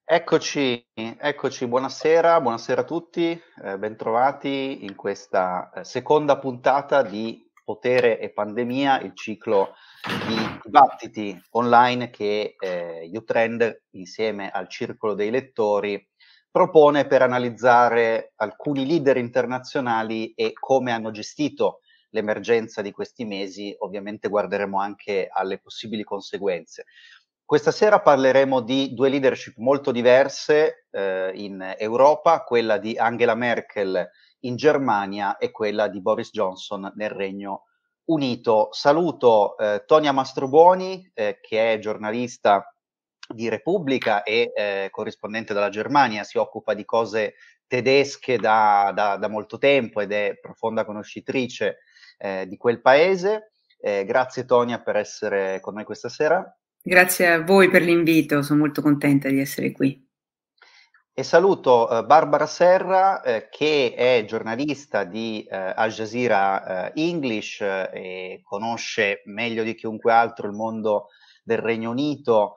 Eccoci, buonasera a tutti, bentrovati in questa seconda puntata di Potere e Pandemia, il ciclo di dibattiti online che Utrend, insieme al Circolo dei Lettori, propone per analizzare alcuni leader internazionali e come hanno gestito l'emergenza di questi mesi. Ovviamente guarderemo anche alle possibili conseguenze. Questa sera parleremo di due leadership molto diverse in Europa, quella di Angela Merkel in Germania e quella di Boris Johnson nel Regno Unito. Saluto Tonia Mastrobuoni, che è giornalista di Repubblica e corrispondente dalla Germania, si occupa di cose tedesche da molto tempo ed è profonda conoscitrice di quel paese. Grazie Tonia per essere con noi questa sera. Grazie a voi per l'invito, sono molto contenta di essere qui. E saluto Barbara Serra, che è giornalista di Al Jazeera English e conosce meglio di chiunque altro il mondo del Regno Unito,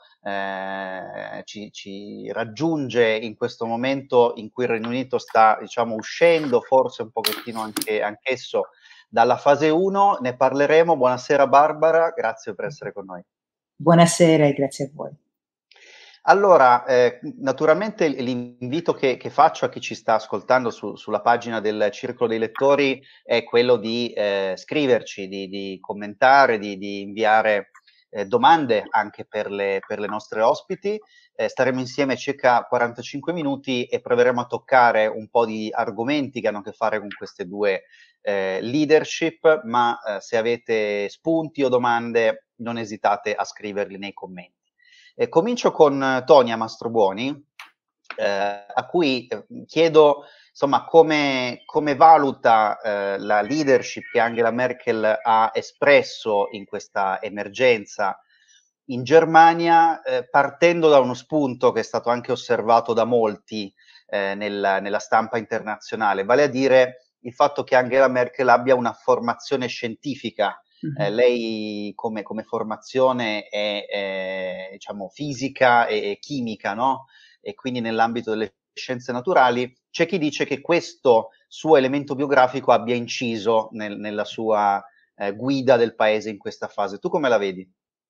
ci raggiunge in questo momento in cui il Regno Unito sta, diciamo, uscendo, forse un pochettino anch'esso dalla fase 1. Ne parleremo. Buonasera Barbara, grazie per essere con noi. Buonasera e grazie a voi. Allora, naturalmente l'invito che faccio a chi ci sta ascoltando sulla pagina del Circolo dei Lettori è quello di scriverci, di commentare, di inviare domande anche per le nostre ospiti. Staremo insieme circa 45 minuti e proveremo a toccare un po' di argomenti che hanno a che fare con queste due leadership, ma se avete spunti o domande non esitate a scriverli nei commenti. Comincio con Tonia Mastrobuoni, a cui chiedo insomma come valuta la leadership che Angela Merkel ha espresso in questa emergenza in Germania, partendo da uno spunto che è stato anche osservato da molti nella stampa internazionale, vale a dire il fatto che Angela Merkel abbia una formazione scientifica. Lei come formazione è diciamo fisica e chimica, no? E quindi nell'ambito delle scienze naturali. C'è chi dice che questo suo elemento biografico abbia inciso nella sua guida del paese in questa fase. Tu come la vedi?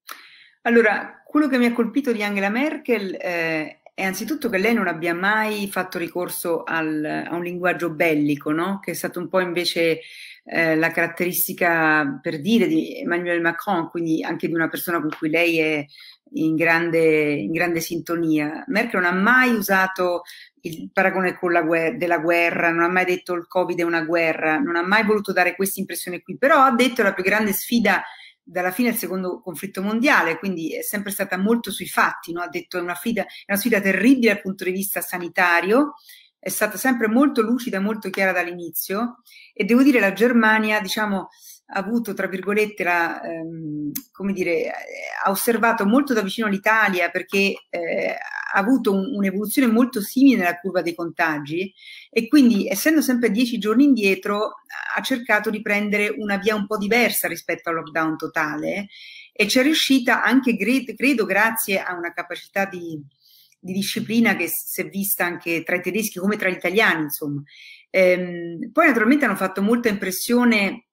Allora, quello che mi ha colpito di Angela Merkel è anzitutto che lei non abbia mai fatto ricorso a un linguaggio bellico, no? Che è stato un po' invece la caratteristica, per dire, di Emmanuel Macron, quindi anche di una persona con cui lei è in grande sintonia. Merkel non ha mai usato il paragone con della guerra, non ha mai detto il Covid è una guerra, non ha mai voluto dare questa impressione qui, però ha detto la più grande sfida dalla fine del secondo conflitto mondiale, quindi è sempre stata molto sui fatti, no? Ha detto è una sfida terribile dal punto di vista sanitario, è stata sempre molto lucida, molto chiara dall'inizio e devo dire la Germania, diciamo, ha avuto, tra virgolette, come dire, ha osservato molto da vicino l'Italia perché ha avuto un'evoluzione molto simile nella curva dei contagi e quindi, essendo sempre 10 giorni indietro, ha cercato di prendere una via un po' diversa rispetto al lockdown totale e ci è riuscita anche, credo, grazie a una capacità di disciplina che si è vista anche tra i tedeschi come tra gli italiani, insomma. Poi naturalmente hanno fatto molta impressione,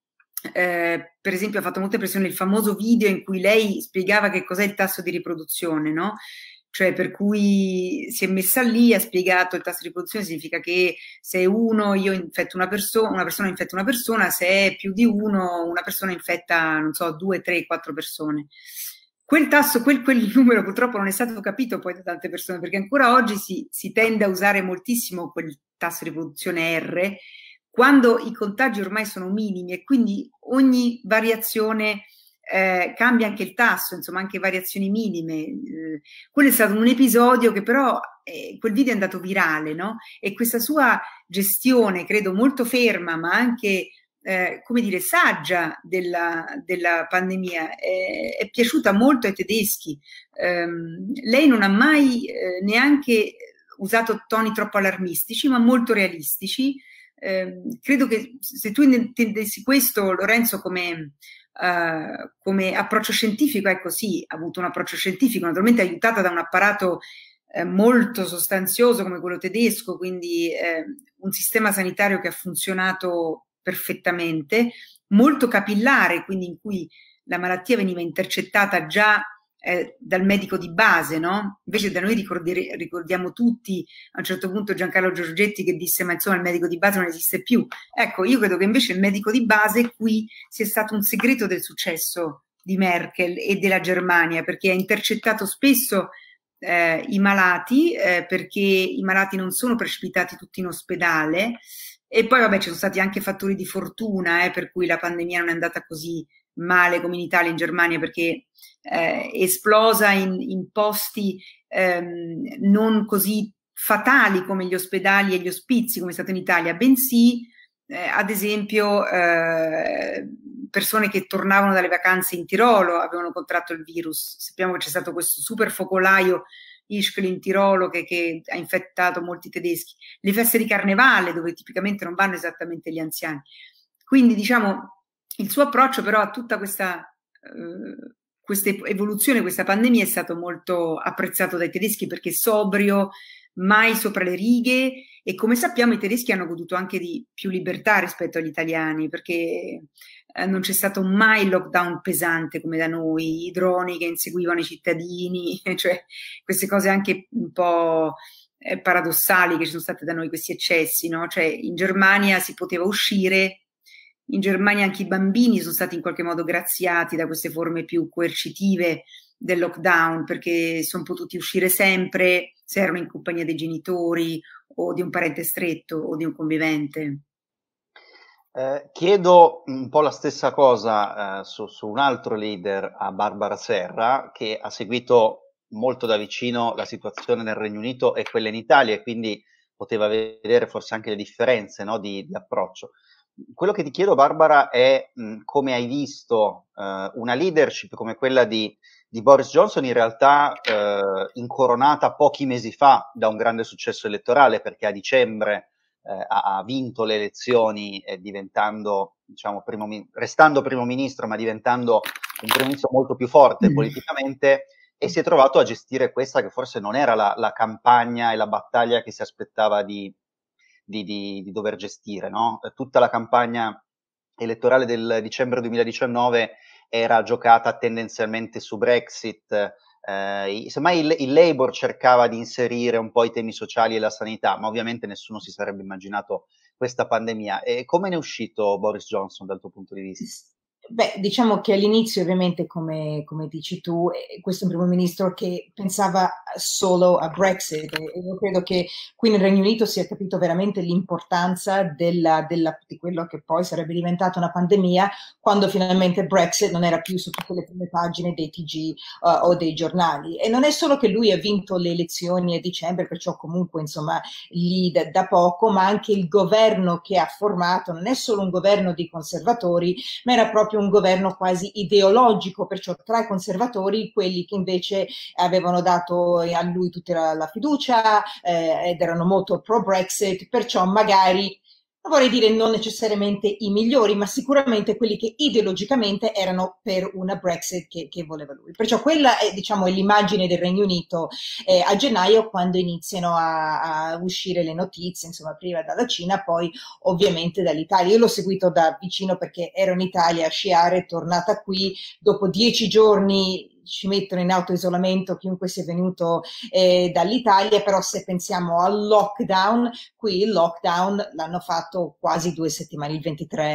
per esempio ha fatto molta impressione il famoso video in cui lei spiegava che cos'è il tasso di riproduzione, no? Cioè per cui si è messa lì, ha spiegato il tasso di riproduzione significa che se uno io infetto una persona infetta una persona, se è più di uno, una persona infetta, non so, 2, 3, 4 persone. Quel tasso, quel numero purtroppo non è stato capito poi da tante persone, perché ancora oggi si tende a usare moltissimo quel tasso di riproduzione R, quando i contagi ormai sono minimi e quindi ogni variazione cambia anche il tasso, insomma anche variazioni minime. Quello è stato un episodio che però quel video è andato virale, no? E questa sua gestione, credo molto ferma, ma anche come dire, saggia della pandemia, è piaciuta molto ai tedeschi. Lei non ha mai neanche usato toni troppo allarmistici, ma molto realistici. Credo che se tu intendessi questo, Lorenzo, come approccio scientifico, ecco sì, ha avuto un approccio scientifico, naturalmente aiutata da un apparato molto sostanzioso come quello tedesco, quindi un sistema sanitario che ha funzionato perfettamente, molto capillare, quindi in cui la malattia veniva intercettata già dal medico di base, no? Invece da noi ricordiamo tutti a un certo punto Giancarlo Giorgetti che disse ma insomma il medico di base non esiste più. Ecco, io credo che invece il medico di base qui sia stato un segreto del successo di Merkel e della Germania, perché ha intercettato spesso i malati, perché i malati non sono precipitati tutti in ospedale, e poi vabbè ci sono stati anche fattori di fortuna, per cui la pandemia non è andata così male come in Italia e in Germania, perché esplosa in posti non così fatali come gli ospedali e gli ospizi come è stato in Italia, bensì ad esempio persone che tornavano dalle vacanze in Tirolo avevano contratto il virus. Sappiamo che c'è stato questo super focolaio Ischgl in Tirolo che ha infettato molti tedeschi, le feste di carnevale dove tipicamente non vanno esattamente gli anziani. Quindi diciamo il suo approccio però a tutta questa evoluzione, questa pandemia è stato molto apprezzato dai tedeschi perché sobrio, mai sopra le righe, e come sappiamo i tedeschi hanno goduto anche di più libertà rispetto agli italiani, perché non c'è stato mai lockdown pesante come da noi, i droni che inseguivano i cittadini, cioè queste cose anche un po' paradossali che ci sono state da noi, questi eccessi, no? Cioè in Germania si poteva uscire, in Germania anche i bambini sono stati in qualche modo graziati da queste forme più coercitive del lockdown, perché sono potuti uscire sempre se erano in compagnia dei genitori o di un parente stretto o di un convivente. Chiedo un po' la stessa cosa su un altro leader, a Barbara Serra, che ha seguito molto da vicino la situazione nel Regno Unito e quella in Italia, e quindi poteva vedere forse anche le differenze, no, di approccio. Quello che ti chiedo, Barbara, è come hai visto una leadership come quella di Boris Johnson, in realtà incoronata pochi mesi fa da un grande successo elettorale, perché a dicembre ha vinto le elezioni, diventando, diciamo, restando primo ministro, ma diventando un primo ministro molto più forte politicamente, e si è trovato a gestire questa che forse non era la campagna e la battaglia che si aspettava di dover gestire, no? Tutta la campagna elettorale del dicembre 2019 era giocata tendenzialmente su Brexit, semmai il Labour cercava di inserire un po' i temi sociali e la sanità, ma ovviamente nessuno si sarebbe immaginato questa pandemia. E come ne è uscito Boris Johnson dal tuo punto di vista? Beh, diciamo che all'inizio ovviamente, come dici tu, questo è un primo ministro che pensava solo a Brexit, e io credo che qui nel Regno Unito si è capito veramente l'importanza di quello che poi sarebbe diventata una pandemia, quando finalmente Brexit non era più su tutte le prime pagine dei TG o dei giornali. E non è solo che lui ha vinto le elezioni a dicembre, perciò comunque insomma lì da poco, ma anche il governo che ha formato non è solo un governo di conservatori, ma era proprio un governo quasi ideologico, perciò tra i conservatori, quelli che invece avevano dato a lui tutta la fiducia ed erano molto pro Brexit, perciò magari, non vorrei dire non necessariamente i migliori, ma sicuramente quelli che ideologicamente erano per una Brexit che voleva lui. Perciò quella è, diciamo, è l'immagine del Regno Unito a gennaio, quando iniziano a uscire le notizie, insomma, prima dalla Cina, poi ovviamente dall'Italia. Io l'ho seguito da vicino perché ero in Italia a sciare, tornata qui, dopo 10 giorni ci mettono in autoisolamento chiunque sia venuto dall'Italia, però se pensiamo al lockdown, qui il lockdown l'hanno fatto quasi 2 settimane, il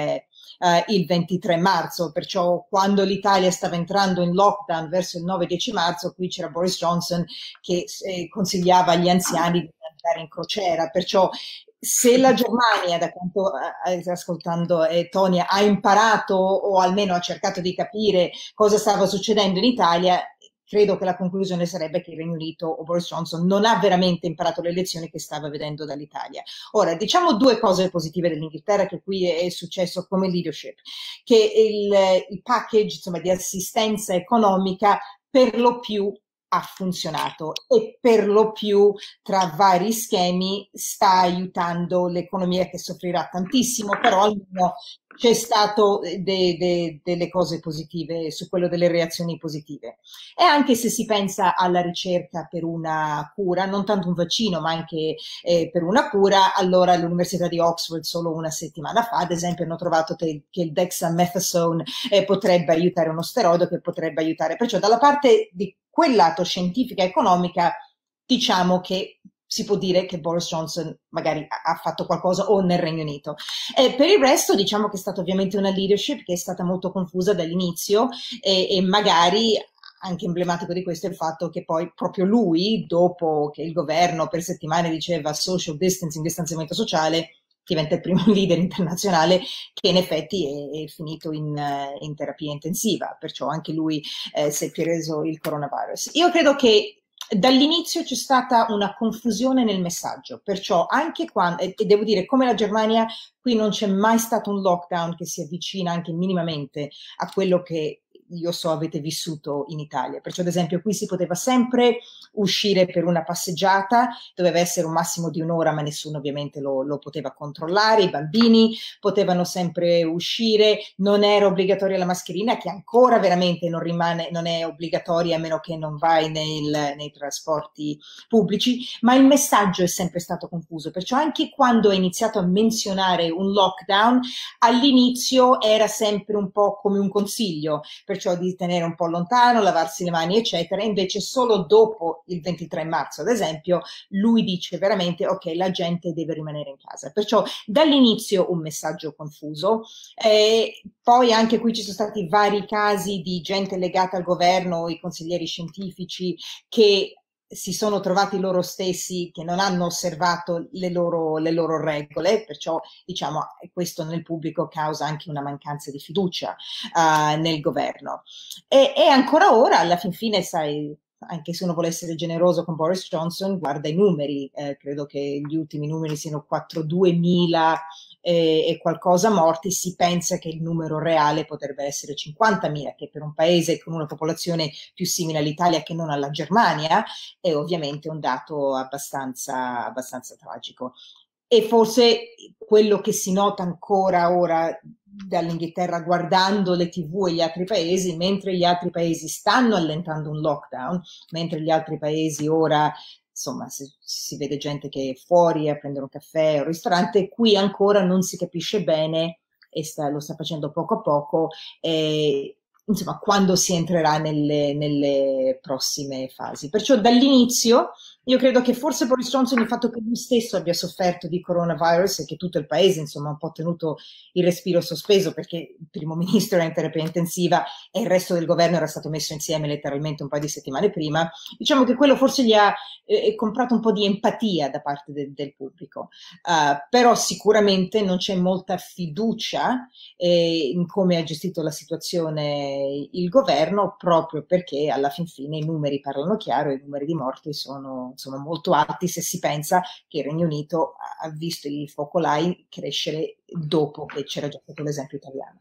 23 marzo, perciò quando l'Italia stava entrando in lockdown verso il 9-10 marzo, qui c'era Boris Johnson che consigliava agli anziani di andare in crociera, perciò se la Germania, da quanto ascoltando Tonia, ha imparato o almeno ha cercato di capire cosa stava succedendo in Italia, credo che la conclusione sarebbe che il Regno Unito o Boris Johnson non ha veramente imparato le lezioni che stava vedendo dall'Italia. Ora, diciamo due cose positive dell'Inghilterra che qui è successo come leadership, che il package, insomma, di assistenza economica per lo più ha funzionato e per lo più tra vari schemi sta aiutando l'economia che soffrirà tantissimo, però almeno c'è stato delle cose positive su quello delle reazioni positive. E anche se si pensa alla ricerca per una cura, non tanto un vaccino, ma anche per una cura, allora l'Università di Oxford solo una settimana fa, ad esempio, hanno trovato che il dexamethasone potrebbe aiutare uno steroide che potrebbe aiutare. Perciò dalla parte di quel lato scientifica e economica, diciamo che si può dire che Boris Johnson magari ha fatto qualcosa o nel Regno Unito. Per il resto diciamo che è stata ovviamente una leadership che è stata molto confusa dall'inizio e magari anche emblematico di questo è il fatto che poi proprio lui, dopo che il governo per settimane diceva social distancing, distanziamento sociale, diventa il primo leader internazionale che in effetti è finito in terapia intensiva, perciò anche lui si è preso il coronavirus. Io credo che dall'inizio c'è stata una confusione nel messaggio, perciò anche quando, e devo dire, come la Germania, qui non c'è mai stato un lockdown che si avvicina anche minimamente a quello che io so avete vissuto in Italia, perciò ad esempio qui si poteva sempre uscire per una passeggiata, doveva essere un massimo di un'ora, ma nessuno ovviamente lo poteva controllare, i bambini potevano sempre uscire, non era obbligatoria la mascherina, che ancora veramente non è obbligatoria a meno che non vai nei trasporti pubblici, ma il messaggio è sempre stato confuso, perciò anche quando è iniziato a menzionare un lockdown, all'inizio era sempre un po' come un consiglio, perciò di tenere un po' lontano, lavarsi le mani, eccetera. Invece solo dopo il 23 marzo, ad esempio, lui dice veramente ok, la gente deve rimanere in casa. Perciò dall'inizio un messaggio confuso. Poi anche qui ci sono stati vari casi di gente legata al governo, i consiglieri scientifici, che si sono trovati loro stessi che non hanno osservato le loro regole, perciò diciamo questo nel pubblico causa anche una mancanza di fiducia nel governo. E ancora ora, alla fin fine, sai, anche se uno vuole essere generoso con Boris Johnson, guarda i numeri, credo che gli ultimi numeri siano 42.000 e qualcosa morti, si pensa che il numero reale potrebbe essere 50.000, che per un paese con una popolazione più simile all'Italia che non alla Germania è ovviamente un dato abbastanza tragico. E forse quello che si nota ancora ora dall'Inghilterra guardando le TV e gli altri paesi, mentre gli altri paesi stanno allentando un lockdown, mentre gli altri paesi ora, insomma, si vede gente che è fuori a prendere un caffè o un ristorante, qui ancora non si capisce bene e lo sta facendo poco a poco. Insomma, quando si entrerà nelle prossime fasi. Perciò dall'inizio io credo che forse Boris Johnson, il fatto che lui stesso abbia sofferto di coronavirus e che tutto il paese insomma ha un po' tenuto il respiro sospeso perché il primo ministro era in terapia intensiva e il resto del governo era stato messo insieme letteralmente un paio di settimane prima, diciamo che quello forse gli ha comprato un po' di empatia da parte del pubblico, però sicuramente non c'è molta fiducia in come ha gestito la situazione il governo, proprio perché alla fin fine i numeri parlano chiaro e i numeri di morti sono molto alti se si pensa che il Regno Unito ha visto i focolai crescere dopo che c'era già stato l'esempio italiano.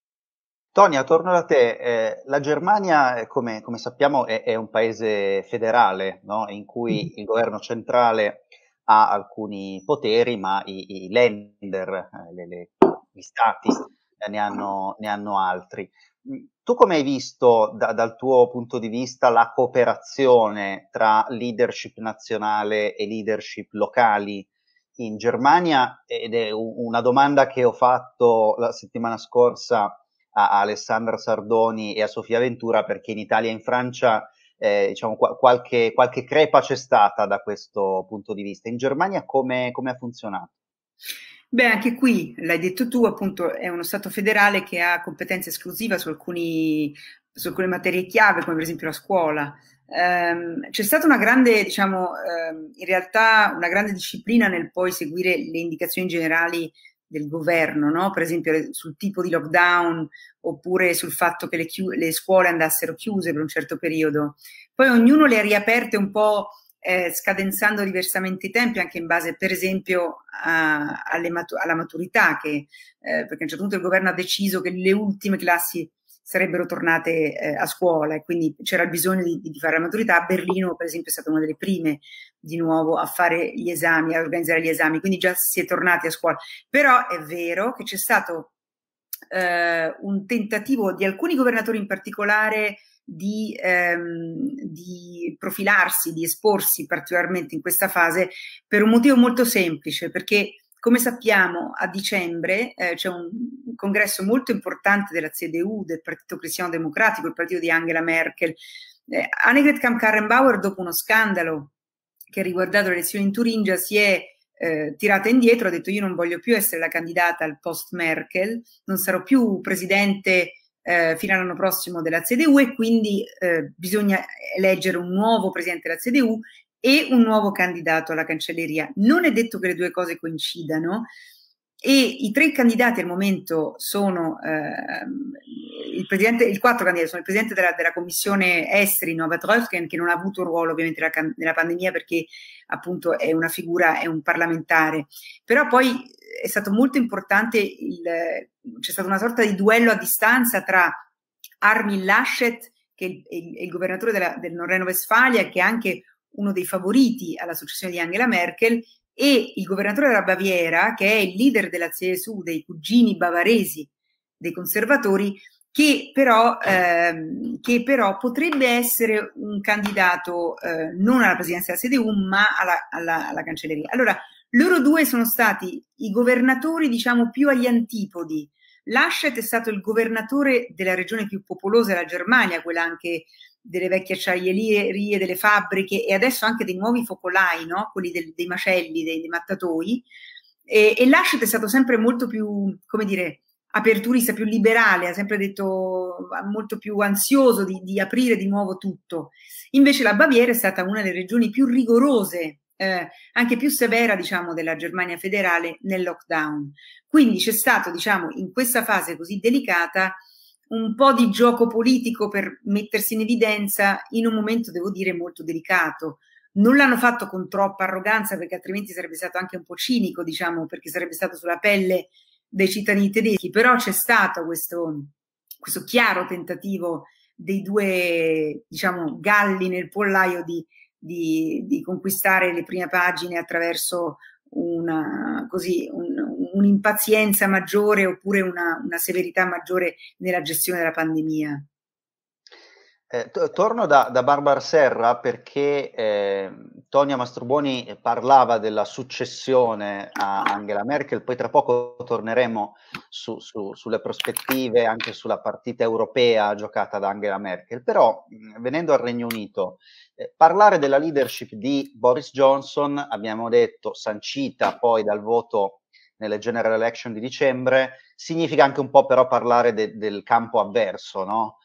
Tonia, torno da te. La Germania, come sappiamo, è un paese federale, no? In cui il governo centrale ha alcuni poteri, ma i Länder, gli stati, ne hanno altri. Tu come hai visto dal tuo punto di vista la cooperazione tra leadership nazionale e leadership locali in Germania? Ed è una domanda che ho fatto la settimana scorsa a Alessandra Sardoni e a Sofia Ventura, perché in Italia e in Francia diciamo qualche crepa c'è stata da questo punto di vista. In Germania come ha funzionato? Beh, anche qui, l'hai detto tu, appunto è uno Stato federale che ha competenza esclusiva su alcune materie chiave, come per esempio la scuola. C'è stata una grande, diciamo, in realtà una grande disciplina nel poi seguire le indicazioni generali del governo, no? Per esempio sul tipo di lockdown oppure sul fatto che le scuole andassero chiuse per un certo periodo. Poi ognuno le ha riaperte un po' scadenzando diversamente i tempi, anche in base, per esempio, alla maturità, perché a un certo punto il governo ha deciso che le ultime classi sarebbero tornate a scuola, e quindi c'era il bisogno di fare la maturità. A Berlino, per esempio, è stata una delle prime di nuovo a fare gli esami, a organizzare gli esami, quindi già si è tornati a scuola. Però è vero che c'è stato un tentativo di alcuni governatori in particolare di profilarsi, di esporsi particolarmente in questa fase, per un motivo molto semplice, perché come sappiamo a dicembre c'è un congresso molto importante della CDU, del Partito Cristiano Democratico, il partito di Angela Merkel. Annegret Kramp-Karrenbauer, dopo uno scandalo che ha riguardato le elezioni in Turingia, si è tirata indietro, ha detto: io non voglio più essere la candidata al post Merkel, non sarò più presidente fino all'anno prossimo della CDU, e quindi bisogna eleggere un nuovo presidente della CDU e un nuovo candidato alla cancelleria. Non è detto che le due cose coincidano, e i tre candidati al momento sono i quattro candidati sono il presidente della commissione esteri, Norbert Röttgen, che non ha avuto ruolo ovviamente nella pandemia perché appunto è una figura, è un parlamentare, però poi è stato molto importante, c'è stata una sorta di duello a distanza tra Armin Laschet, che è il governatore del Nord-Reno-Westfalia, che è anche uno dei favoriti alla successione di Angela Merkel, e il governatore della Baviera, che è il leader della CSU, dei cugini bavaresi dei conservatori, che però potrebbe essere un candidato non alla presidenza della CDU ma alla cancelleria. Allora, loro due sono stati i governatori, diciamo, più agli antipodi. Laschet è stato il governatore della regione più popolosa della Germania, quella anche delle vecchie acciaierie, delle fabbriche, e adesso anche dei nuovi focolai, no? Quelli dei macelli, dei mattatoi. E Laschet è stato sempre molto più, come dire, aperturista, più liberale, ha sempre detto, molto più ansioso di aprire di nuovo tutto. Invece la Baviera è stata una delle regioni più rigorose, anche più severa, diciamo, della Germania federale nel lockdown. Quindi c'è stato, diciamo, in questa fase così delicata, un po' di gioco politico per mettersi in evidenza in un momento, devo dire, molto delicato. Non l'hanno fatto con troppa arroganza, perché altrimenti sarebbe stato anche un po' cinico, diciamo, perché sarebbe stato sulla pelle dei cittadini tedeschi, però c'è stato questo chiaro tentativo dei due, diciamo, galli nel pollaio di conquistare le prime pagine attraverso un'impazienza maggiore oppure una severità maggiore nella gestione della pandemia. Torno da Barbara Serra perché Tonia Mastrobuoni parlava della successione a Angela Merkel, poi tra poco torneremo sulle prospettive, anche sulla partita europea giocata da Angela Merkel, però venendo al Regno Unito, parlare della leadership di Boris Johnson, abbiamo detto, sancita poi dal voto nelle general election di dicembre, significa anche un po' però parlare del campo avverso, no?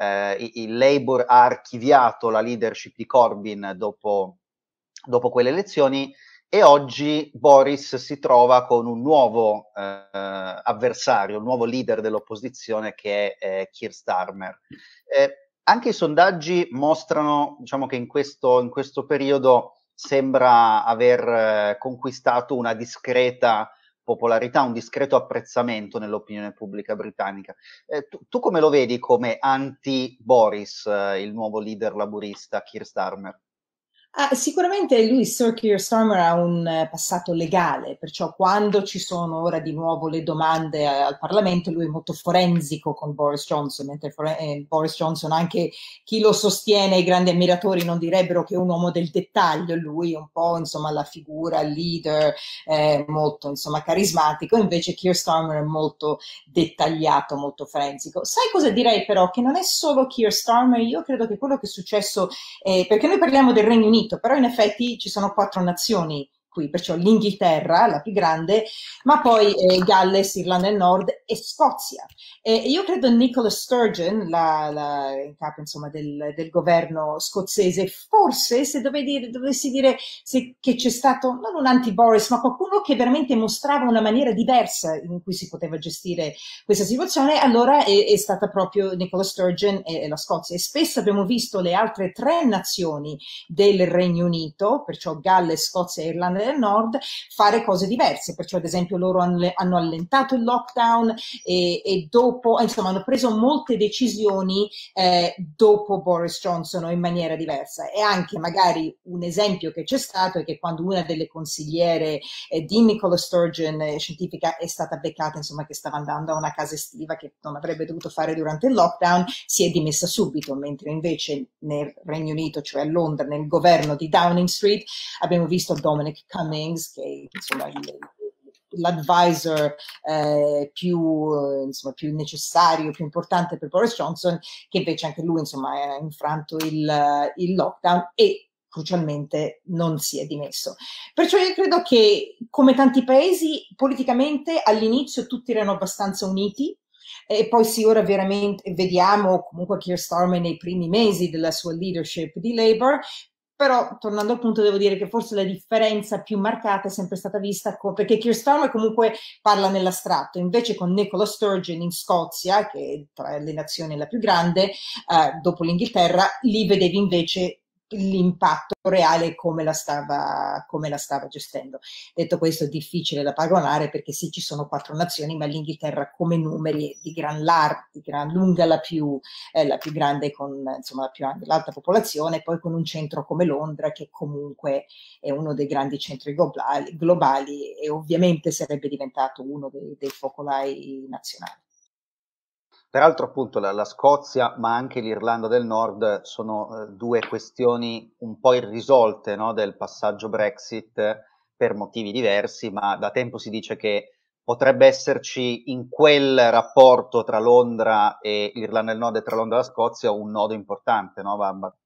Il Labour ha archiviato la leadership di Corbyn dopo quelle elezioni, e oggi Boris si trova con un nuovo avversario, un nuovo leader dell'opposizione, che è Keir Starmer. Anche i sondaggi mostrano, diciamo, che in questo periodo sembra aver conquistato una discreta popolarità, un discreto apprezzamento nell'opinione pubblica britannica. Tu come lo vedi come anti-Boris, il nuovo leader laburista Keir Starmer? Sicuramente lui, Sir Keir Starmer, ha un passato legale, perciò quando ci sono ora di nuovo le domande al Parlamento, lui è molto forensico con Boris Johnson, mentre Boris Johnson, anche chi lo sostiene, i grandi ammiratori non direbbero che è un uomo del dettaglio, lui è un po', insomma, la figura, il leader, molto, insomma, carismatico, invece Keir Starmer è molto dettagliato, molto forensico. Sai cosa direi però? Che non è solo Keir Starmer, io credo che quello che è successo, perché noi parliamo del Regno Unito, però in effetti ci sono 4 nazioni qui, perciò l'Inghilterra, la più grande, ma poi Galles, Irlanda del Nord e Scozia. Io credo Nicola Sturgeon, il capo, insomma, del governo scozzese, forse se dovessi dire che c'è stato non un anti-Boris, ma qualcuno che veramente mostrava una maniera diversa in cui si poteva gestire questa situazione, allora è stata proprio Nicola Sturgeon e la Scozia. E spesso abbiamo visto le altre 3 nazioni del Regno Unito, perciò Galles, Scozia e Irlanda del del Nord, fare cose diverse. Perciò ad esempio loro hanno allentato il lockdown e dopo, insomma, hanno preso molte decisioni dopo Boris Johnson in maniera diversa. E anche magari un esempio che c'è stato è che quando una delle consigliere di Nicola Sturgeon, scientifica, è stata beccata, insomma, che stava andando a una casa estiva che non avrebbe dovuto fare durante il lockdown, si è dimessa subito, mentre invece nel Regno Unito, cioè a Londra, nel governo di Downing Street, abbiamo visto Dominic Cummings, che insomma l'advisor insomma, più necessario, più importante per Boris Johnson, che invece anche lui insomma ha infranto il lockdown e crucialmente non si è dimesso. Perciò io credo che, come tanti paesi, politicamente all'inizio tutti erano abbastanza uniti, e poi sì, ora veramente vediamo comunque Keir Starmer nei primi mesi della sua leadership di Labour. Però, tornando al punto, devo dire che forse la differenza più marcata è sempre stata vista perché Keir Starmer comunque parla nell'astratto, invece con Nicola Sturgeon in Scozia, che è tra le nazioni la più grande, dopo l'Inghilterra, lì vedevi invece l'impatto reale come la stava gestendo. Detto questo, è difficile da paragonare perché sì, ci sono 4 nazioni, ma l'Inghilterra come numeri è di gran lunga la più grande, con insomma l'alta popolazione, poi con un centro come Londra che comunque è uno dei grandi centri globali e ovviamente sarebbe diventato uno dei focolai nazionali. Peraltro appunto la Scozia, ma anche l'Irlanda del Nord sono 2 questioni un po' irrisolte, no, del passaggio Brexit per motivi diversi, ma da tempo si dice che potrebbe esserci in quel rapporto tra Londra e l'Irlanda del Nord e tra Londra e la Scozia un nodo importante, no?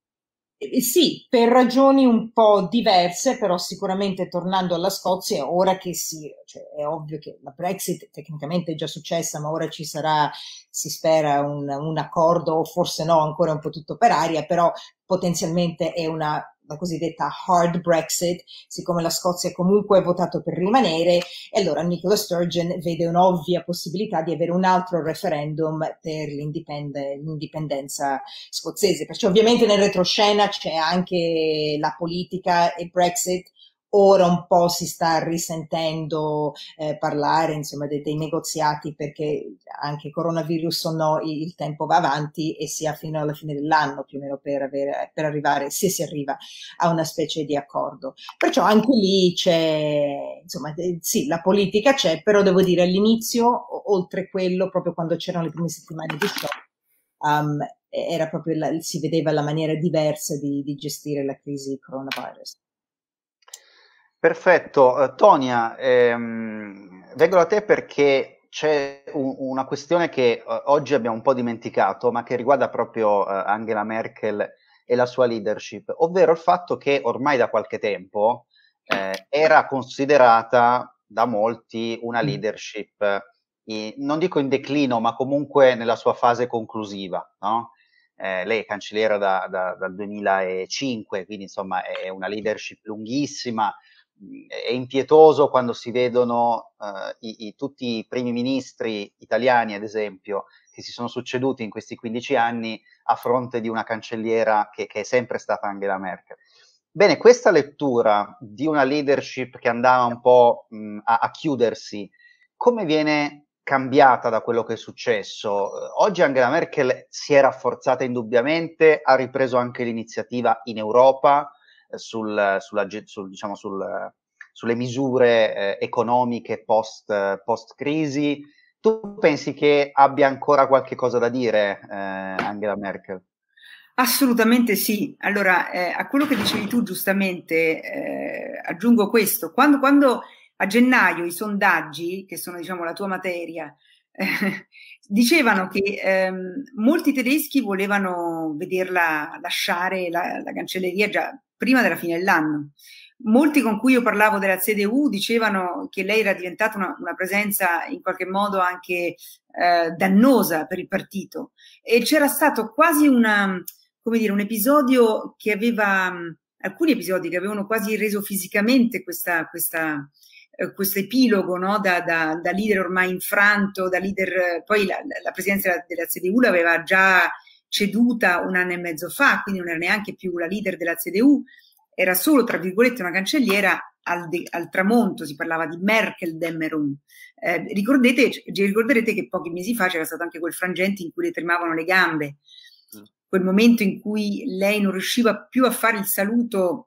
Sì, per ragioni un po' diverse, però sicuramente tornando alla Scozia, ora che cioè è ovvio che la Brexit tecnicamente è già successa, ma ora ci sarà, si spera, un accordo, o forse no, ancora un po' tutto per aria, però potenzialmente è la cosiddetta hard Brexit, siccome la Scozia comunque ha votato per rimanere, e allora Nicola Sturgeon vede un'ovvia possibilità di avere un altro referendum per l'indipendenza scozzese. Perciò ovviamente nel retroscena c'è anche la politica e Brexit. Ora un po' si sta risentendo parlare insomma dei negoziati, perché anche coronavirus o no il tempo va avanti e sia fino alla fine dell'anno più o meno per arrivare, se si arriva a una specie di accordo. Perciò anche lì c'è, insomma, sì, la politica c'è, però devo dire all'inizio, oltre quello, proprio quando c'erano le prime settimane di shock, era proprio si vedeva la maniera diversa di gestire la crisi coronavirus. Perfetto, Tonia, vengo da te perché c'è una questione che oggi abbiamo un po' dimenticato, ma che riguarda proprio Angela Merkel e la sua leadership, ovvero il fatto che ormai da qualche tempo era considerata da molti una leadership, non dico in declino, ma comunque nella sua fase conclusiva, no? Lei è cancelliera dal 2005, quindi insomma è una leadership lunghissima. È impietoso quando si vedono tutti i primi ministri italiani, ad esempio, che si sono succeduti in questi 15 anni a fronte di una cancelliera che è sempre stata Angela Merkel. Bene, questa lettura di una leadership che andava un po' a chiudersi, come viene cambiata da quello che è successo? Oggi Angela Merkel si è rafforzata indubbiamente, ha ripreso anche l'iniziativa in Europa, sulle misure economiche post-crisi. Tu pensi che abbia ancora qualche cosa da dire Angela Merkel? Assolutamente sì. Allora, a quello che dicevi tu giustamente, aggiungo questo. Quando a gennaio i sondaggi, che sono diciamo la tua materia, dicevano che molti tedeschi volevano vederla lasciare la cancelleria già prima della fine dell'anno. Molti con cui io parlavo della CDU dicevano che lei era diventata una presenza in qualche modo anche dannosa per il partito, e c'era stato quasi come dire, un episodio che aveva, alcuni episodi che avevano quasi reso fisicamente questo epilogo, no? Da leader ormai infranto, da leader, poi la presidenza della CDU l'aveva già ceduta 1 anno e mezzo fa, quindi non era neanche più la leader della CDU, era solo, tra virgolette, una cancelliera, al tramonto, si parlava di Merkel-Dämmerung. Ricorderete che pochi mesi fa c'era stato anche quel frangente in cui le tremavano le gambe, quel momento in cui lei non riusciva più a fare il saluto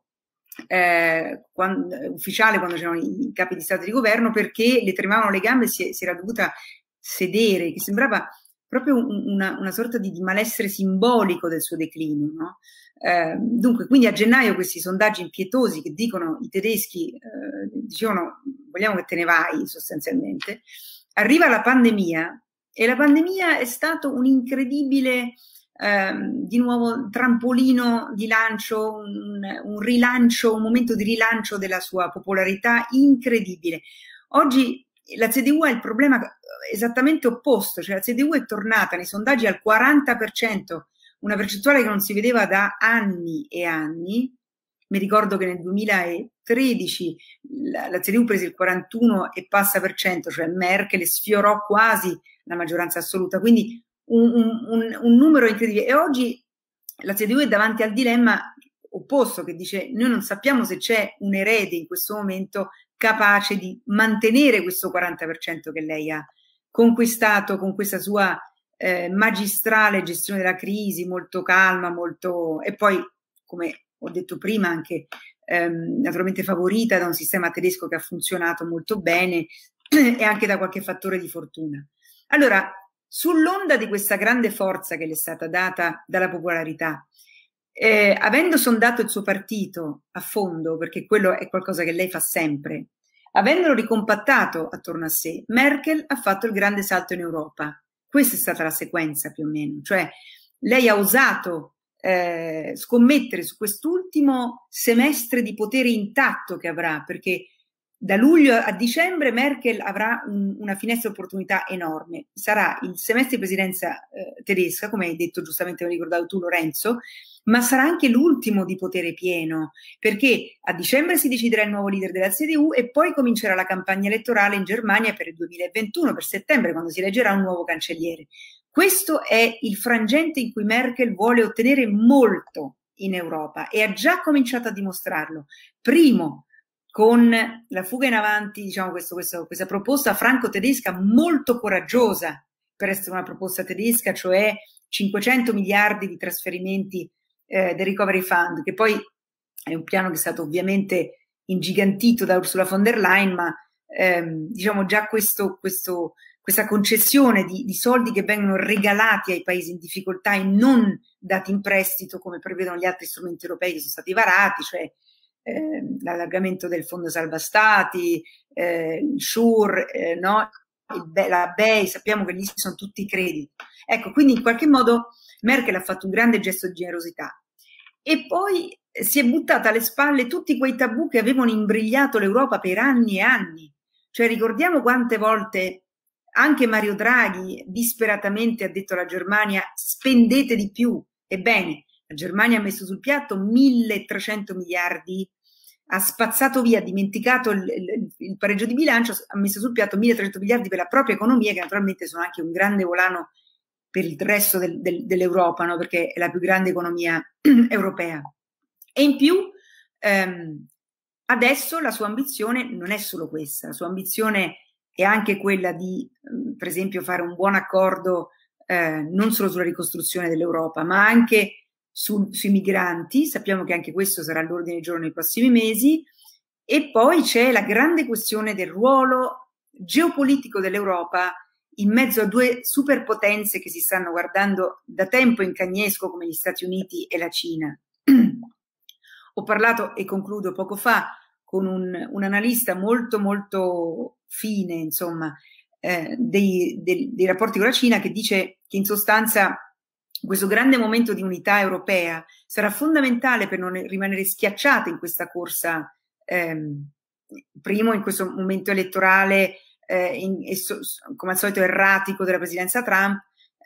ufficiale quando c'erano i capi di Stato e di governo, perché le tremavano le gambe e si era dovuta sedere, che sembrava proprio una sorta di malessere simbolico del suo declino, no? Dunque, quindi a gennaio questi sondaggi impietosi che dicono i tedeschi, dicevano vogliamo che te ne vai sostanzialmente, arriva la pandemia e la pandemia è stato un incredibile di nuovo trampolino di lancio, un rilancio, un momento di rilancio della sua popolarità incredibile. Oggi la CDU ha il problema esattamente opposto, cioè la CDU è tornata nei sondaggi al 40%, una percentuale che non si vedeva da anni e anni. Mi ricordo che nel 2013 la CDU prese il 41 e passa per cento, cioè Merkel sfiorò quasi la maggioranza assoluta, quindi un numero incredibile. E oggi la CDU è davanti al dilemma opposto, che dice noi non sappiamo se c'è un erede in questo momento capace di mantenere questo 40% che lei ha conquistato con questa sua magistrale gestione della crisi, molto calma, molto... e poi, come ho detto prima, anche naturalmente favorita da un sistema tedesco che ha funzionato molto bene e anche da qualche fattore di fortuna. Allora, sull'onda di questa grande forza che le è stata data dalla popolarità, avendo sondato il suo partito a fondo, perché quello è qualcosa che lei fa sempre, avendolo ricompattato attorno a sé, Merkel ha fatto il grande salto in Europa. Questa è stata la sequenza più o meno, cioè lei ha osato scommettere su quest'ultimo semestre di potere intatto che avrà, perché da luglio a dicembre Merkel avrà una finestra di opportunità enorme. Sarà il semestre di presidenza tedesca, come hai detto giustamente, mi ricordato tu Lorenzo, ma sarà anche l'ultimo di potere pieno, perché a dicembre si deciderà il nuovo leader della CDU e poi comincerà la campagna elettorale in Germania per il 2021, per settembre, quando si eleggerà un nuovo cancelliere. Questo è il frangente in cui Merkel vuole ottenere molto in Europa e ha già cominciato a dimostrarlo. Primo, con la fuga in avanti, diciamo, questa proposta franco-tedesca molto coraggiosa per essere una proposta tedesca, cioè 500 miliardi di trasferimenti del Recovery Fund, che poi è un piano che è stato ovviamente ingigantito da Ursula von der Leyen, ma diciamo già questa concessione di soldi che vengono regalati ai paesi in difficoltà e non dati in prestito come prevedono gli altri strumenti europei che sono stati varati, cioè l'allargamento del fondo salva stati, il SURE, no? La BEI, sappiamo che lì sono tutti i crediti. Ecco, quindi in qualche modo Merkel ha fatto un grande gesto di generosità e poi si è buttata alle spalle tutti quei tabù che avevano imbrigliato l'Europa per anni e anni. Cioè ricordiamo quante volte anche Mario Draghi disperatamente ha detto alla Germania spendete di più. Ebbene, la Germania ha messo sul piatto 1.300 miliardi, ha spazzato via, dimenticato il pareggio di bilancio, ha messo sul piatto 1.300 miliardi per la propria economia, che naturalmente sono anche un grande volano per il resto dell'Europa, no? Perché è la più grande economia europea. E in più, adesso la sua ambizione non è solo questa, la sua ambizione è anche quella di, per esempio, fare un buon accordo non solo sulla ricostruzione dell'Europa, ma anche sui migranti. Sappiamo che anche questo sarà all'ordine del giorno nei prossimi mesi. E poi c'è la grande questione del ruolo geopolitico dell'Europa in mezzo a due superpotenze che si stanno guardando da tempo in cagnesco come gli Stati Uniti e la Cina. Ho parlato, e concludo, poco fa con un analista molto molto fine, insomma, dei rapporti con la Cina, che dice che in sostanza questo grande momento di unità europea sarà fondamentale per non rimanere schiacciate in questa corsa, primo in questo momento elettorale come al solito erratico della presidenza Trump,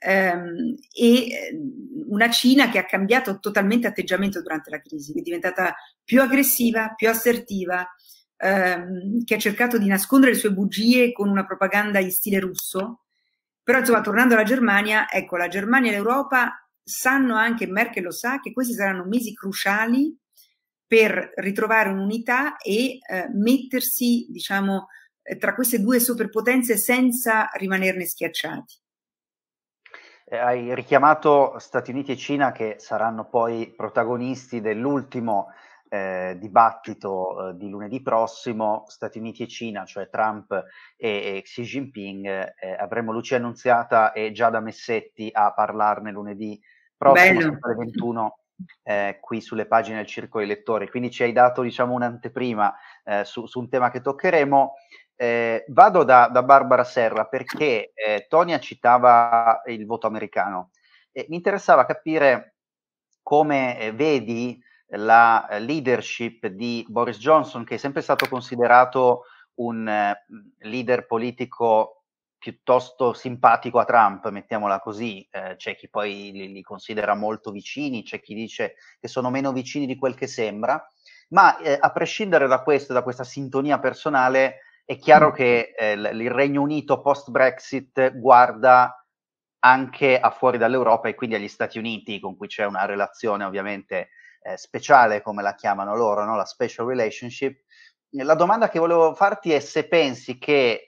e una Cina che ha cambiato totalmente atteggiamento durante la crisi, che è diventata più aggressiva, più assertiva, che ha cercato di nascondere le sue bugie con una propaganda in stile russo. Però insomma, tornando alla Germania, ecco, la Germania e l'Europa sanno, anche Merkel lo sa, che questi saranno mesi cruciali per ritrovare un'unità e mettersi, diciamo, tra queste due superpotenze senza rimanerne schiacciati. Hai richiamato Stati Uniti e Cina, che saranno poi protagonisti dell'ultimo dibattito di lunedì prossimo. Stati Uniti e Cina, cioè Trump e Xi Jinping. Avremo Lucia Annunziata e Giada Messetti a parlarne lunedì prossimo, alle 21, qui sulle pagine del Circolo dei Lettori. Quindi ci hai dato, diciamo, un'anteprima su un tema che toccheremo. Vado da Barbara Serra, perché Tonia citava il voto americano. Mi interessava capire come vedi la leadership di Boris Johnson, che è sempre stato considerato un leader politico piuttosto simpatico a Trump, mettiamola così. C'è chi poi li considera molto vicini, c'è chi dice che sono meno vicini di quel che sembra, ma a prescindere da questo, da questa sintonia personale, è chiaro che il Regno Unito post-Brexit guarda anche a fuori dall'Europa e quindi agli Stati Uniti, con cui c'è una relazione ovviamente speciale, come la chiamano loro, no? La special relationship. La domanda che volevo farti è se pensi che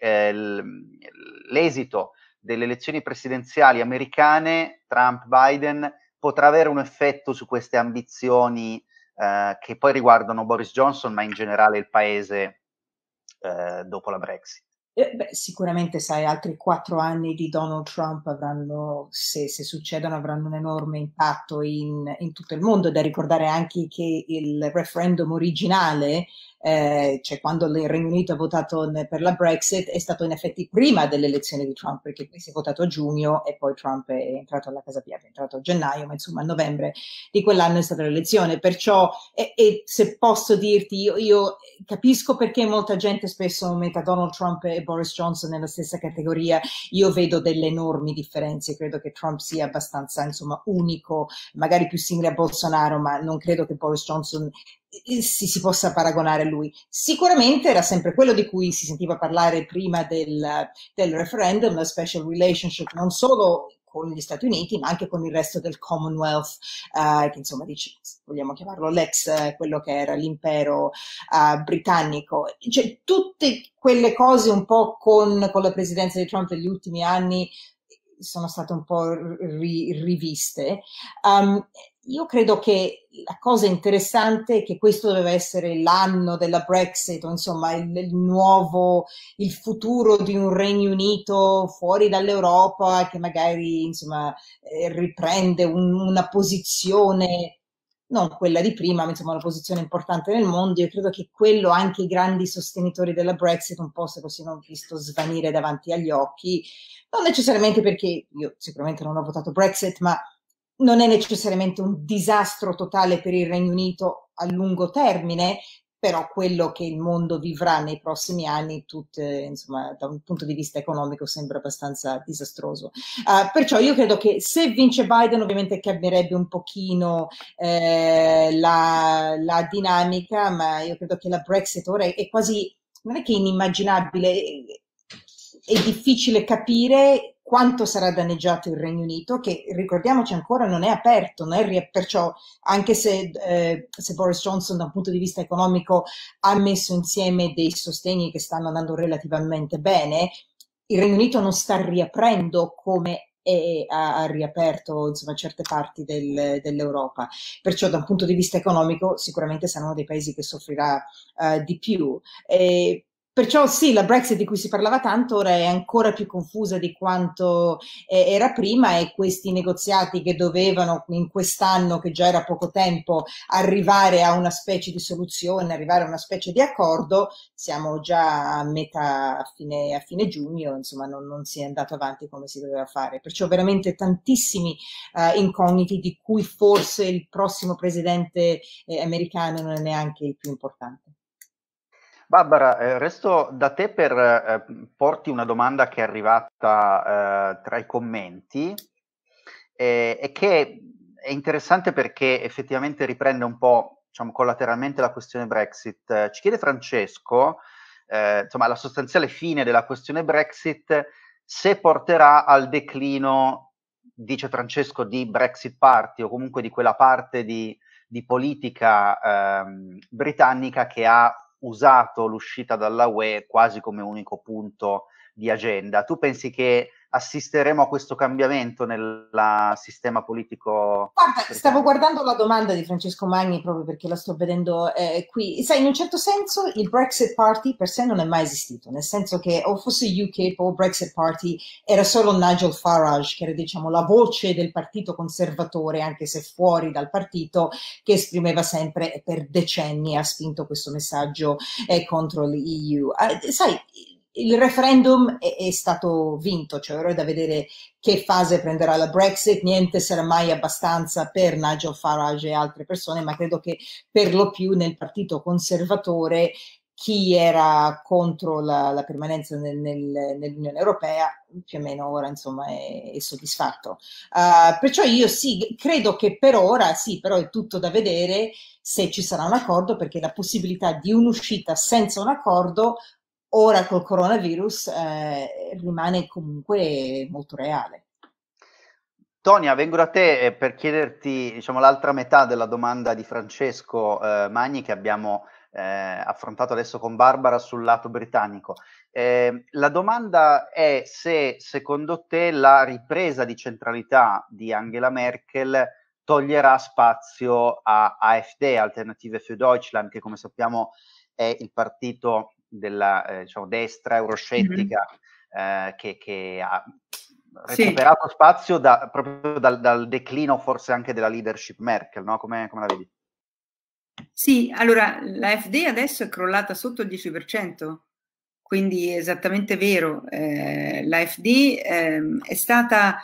l'esito delle elezioni presidenziali americane, Trump-Biden, potrà avere un effetto su queste ambizioni che poi riguardano Boris Johnson, ma in generale il paese dopo la Brexit. Sicuramente, sai, altri 4 anni di Donald Trump avranno, se succedono, avranno un enorme impatto in tutto il mondo. Da ricordare anche che il referendum originale, cioè quando il Regno Unito ha votato per la Brexit, è stato in effetti prima delle elezioni di Trump, perché qui si è votato a giugno e poi Trump è entrato alla Casa Bianca, è entrato a gennaio, ma insomma a novembre di quell'anno è stata l'elezione. Perciò, e se posso dirti, io capisco perché molta gente spesso mette Donald Trump e Boris Johnson nella stessa categoria. Io vedo delle enormi differenze, credo che Trump sia abbastanza, insomma, unico, magari più simile a Bolsonaro, ma non credo che Boris Johnson si possa paragonare a lui. Sicuramente era sempre quello di cui si sentiva parlare prima del referendum, la special relationship, non solo con gli Stati Uniti, ma anche con il resto del Commonwealth, che insomma vogliamo chiamarlo quello che era l'impero britannico. Cioè, tutte quelle cose un po' con la presidenza di Trump negli ultimi anni sono state un po' riviste. Io credo che la cosa interessante è che questo deve essere l'anno della Brexit, o insomma il futuro di un Regno Unito fuori dall'Europa, che magari insomma riprende una posizione, non quella di prima, ma insomma una posizione importante nel mondo. Io credo che quello anche i grandi sostenitori della Brexit un po' se lo siano visto svanire davanti agli occhi, non necessariamente perché io sicuramente non ho votato Brexit, ma non è necessariamente un disastro totale per il Regno Unito a lungo termine, però quello che il mondo vivrà nei prossimi anni, insomma, da un punto di vista economico sembra abbastanza disastroso. Perciò io credo che se vince Biden ovviamente cambierebbe un pochino la dinamica, ma io credo che la Brexit ora è quasi, non è che inimmaginabile, è difficile capire quanto sarà danneggiato il Regno Unito, che ricordiamoci ancora non è aperto, perciò anche se Boris Johnson da un punto di vista economico ha messo insieme dei sostegni che stanno andando relativamente bene, il Regno Unito non sta riaprendo come ha riaperto insomma certe parti dell'Europa, perciò da un punto di vista economico sicuramente sarà uno dei paesi che soffrirà di più. Perciò sì, la Brexit di cui si parlava tanto ora è ancora più confusa di quanto era prima, e questi negoziati che dovevano in quest'anno, che già era poco tempo, arrivare a una specie di soluzione, arrivare a una specie di accordo, siamo già a metà, a fine giugno, insomma non si è andato avanti come si doveva fare. Perciò veramente tantissimi incogniti, di cui forse il prossimo presidente americano non è neanche il più importante. Barbara, resto da te per porti una domanda che è arrivata tra i commenti e che è interessante perché effettivamente riprende un po', diciamo, collateralmente la questione Brexit. Ci chiede Francesco, insomma, la sostanziale fine della questione Brexit, se porterà al declino, dice Francesco, di Brexit Party, o comunque di quella parte di di politica britannica che ha usato l'uscita dalla UE quasi come unico punto di agenda. Tu pensi che assisteremo a questo cambiamento nel sistema politico? Guarda, stavo guardando la domanda di Francesco Magni proprio perché la sto vedendo qui. Sai, in un certo senso il Brexit Party per sé non è mai esistito, nel senso che o fosse UKIP o Brexit Party era solo Nigel Farage, che era diciamo la voce del partito conservatore, anche se fuori dal partito, che esprimeva sempre e per decenni ha spinto questo messaggio contro l'EU. Sai, il referendum è stato vinto, cioè ora è da vedere che fase prenderà la Brexit. Niente sarà mai abbastanza per Nigel Farage e altre persone, ma credo che per lo più nel partito conservatore chi era contro la permanenza nell'Unione Europea più o meno ora insomma è soddisfatto. Perciò io sì, credo che per ora sì, però è tutto da vedere se ci sarà un accordo, perché la possibilità di un'uscita senza un accordo ora col coronavirus rimane comunque molto reale. Tonia, vengo da te per chiederti, diciamo, l'altra metà della domanda di Francesco Magni che abbiamo affrontato adesso con Barbara sul lato britannico. La domanda è se secondo te la ripresa di centralità di Angela Merkel toglierà spazio a AfD, Alternative für Deutschland, che come sappiamo è il partito della diciamo, destra euroscettica che ha recuperato spazio proprio dal declino forse anche della leadership Merkel, no? Come la vedi? Sì, allora l'AfD adesso è crollata sotto il 10%, quindi è esattamente vero. L'AfD è stata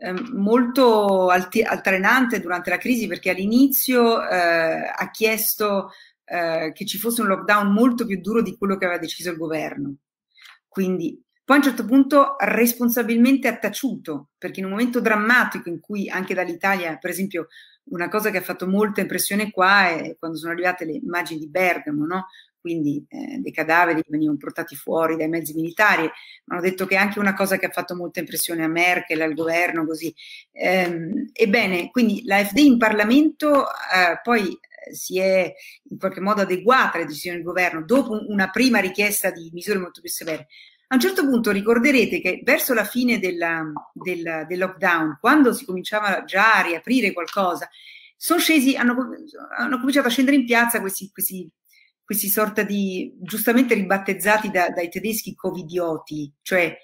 molto altalenante durante la crisi, perché all'inizio ha chiesto che ci fosse un lockdown molto più duro di quello che aveva deciso il governo. Quindi poi a un certo punto responsabilmente ha taciuto, perché in un momento drammatico in cui anche dall'Italia, per esempio, una cosa che ha fatto molta impressione qua è quando sono arrivate le immagini di Bergamo, no? Quindi dei cadaveri che venivano portati fuori dai mezzi militari. Hanno detto che è anche una cosa che ha fatto molta impressione a Merkel, al governo, così. Ebbene, quindi l'AfD in Parlamento poi si è in qualche modo adeguata alle decisioni del governo dopo una prima richiesta di misure molto più severe. A un certo punto ricorderete che verso la fine del lockdown, quando si cominciava già a riaprire qualcosa, sono scesi, hanno cominciato a scendere in piazza questi sorta di, giustamente ribattezzati dai tedeschi covidioti, cioè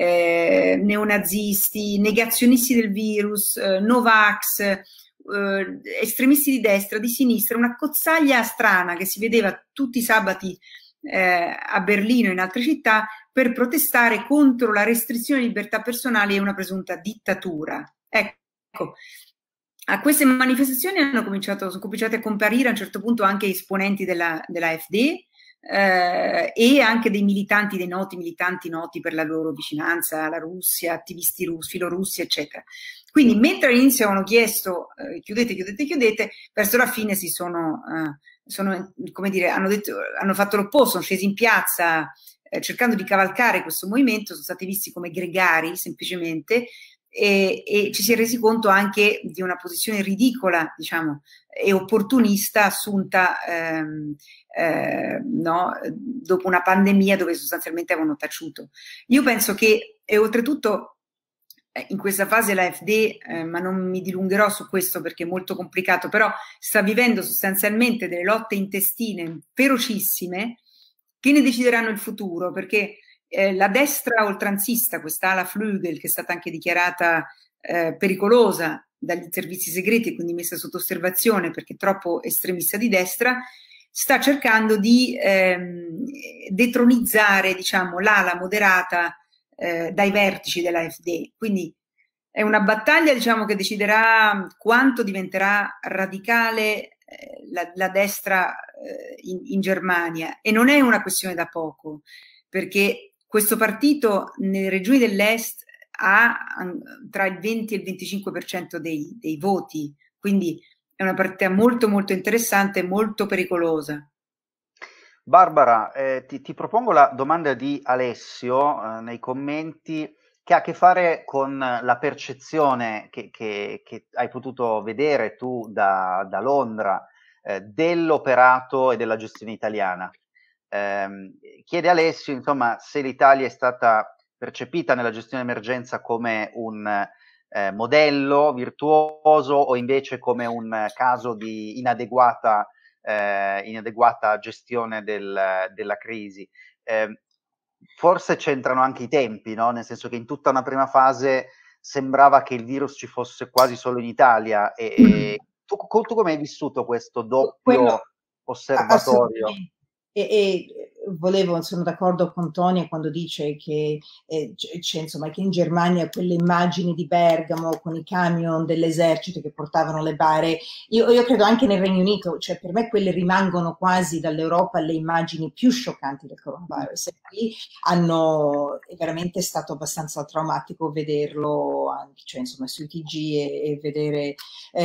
neonazisti, negazionisti del virus, Novax, estremisti di destra, di sinistra, una cozzaglia strana che si vedeva tutti i sabati a Berlino e in altre città per protestare contro la restrizione di libertà personali e una presunta dittatura. Ecco, a queste manifestazioni sono cominciati a comparire a un certo punto anche esponenti dell'AfD e anche dei militanti, dei noti militanti noti per la loro vicinanza alla Russia, attivisti russi, filorussi, eccetera. Quindi mentre all'inizio avevano chiesto chiudete, verso la fine come dire, hanno fatto l'opposto, sono scesi in piazza cercando di cavalcare questo movimento, sono stati visti come gregari semplicemente, e ci si è resi conto anche di una posizione ridicola, diciamo, e opportunista assunta no, dopo una pandemia dove sostanzialmente avevano taciuto. Io penso che, e oltretutto in questa fase l'AfD, ma non mi dilungherò su questo perché è molto complicato, però sta vivendo sostanzialmente delle lotte intestine ferocissime che ne decideranno il futuro, perché la destra oltranzista, quest'ala Flügel, che è stata anche dichiarata pericolosa dagli servizi segreti e quindi messa sotto osservazione perché troppo estremista di destra, sta cercando di detronizzare, diciamo, l'ala moderata dai vertici dell'AfD. Quindi è una battaglia, diciamo, che deciderà quanto diventerà radicale la destra in Germania, e non è una questione da poco, perché questo partito nelle regioni dell'est ha tra il 20 e il 25% dei voti, quindi è una partita molto molto interessante e molto pericolosa. Barbara, ti propongo la domanda di Alessio nei commenti, che ha a che fare con la percezione che hai potuto vedere tu da Londra dell'operato e della gestione italiana. Chiede Alessio, insomma, se l'Italia è stata percepita nella gestione d'emergenza come un modello virtuoso o invece come un caso di inadeguata gestione della crisi. Forse c'entrano anche i tempi, no? Nel senso che in tutta una prima fase sembrava che il virus ci fosse quasi solo in Italia. Tu come hai vissuto questo doppio osservatorio? E sono d'accordo con Tonia quando dice che insomma, che in Germania quelle immagini di Bergamo con i camion dell'esercito che portavano le bare, io credo anche nel Regno Unito, cioè per me quelle rimangono quasi dall'Europa le immagini più scioccanti del coronavirus, e qui è veramente stato abbastanza traumatico vederlo anche, cioè, insomma, sui TG e vedere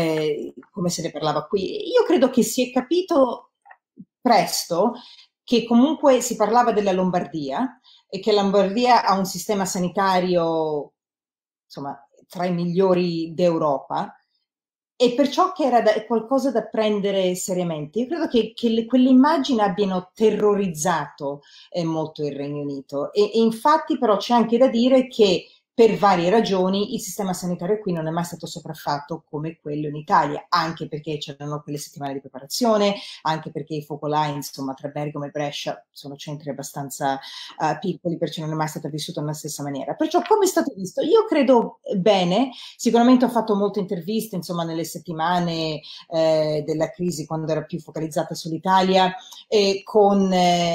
come se ne parlava qui. Io credo che si è capito presto che comunque si parlava della Lombardia e che la Lombardia ha un sistema sanitario, insomma, tra i migliori d'Europa, e perciò che era qualcosa da prendere seriamente. Io credo che quelle immagini abbiano terrorizzato molto il Regno Unito, e infatti però c'è anche da dire che per varie ragioni il sistema sanitario qui non è mai stato sopraffatto come quello in Italia, anche perché c'erano quelle settimane di preparazione, anche perché i focolai, insomma, tra Bergamo e Brescia sono centri abbastanza piccoli, perciò non è mai stato vissuto nella stessa maniera. Perciò come è stato visto? Io credo bene, sicuramente ho fatto molte interviste, insomma, nelle settimane della crisi, quando era più focalizzata sull'Italia, con